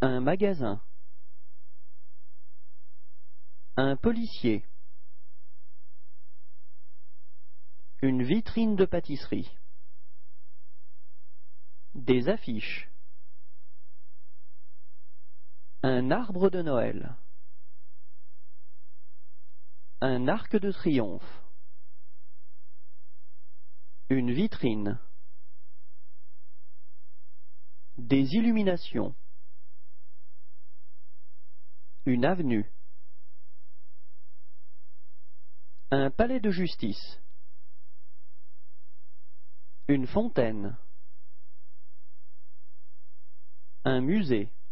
Un magasin. Un policier. Une vitrine de pâtisserie. Des affiches. Un arbre de Noël. Un arc de triomphe. Une vitrine. Des illuminations. Une avenue. Un palais de justice. Une fontaine. Un musée.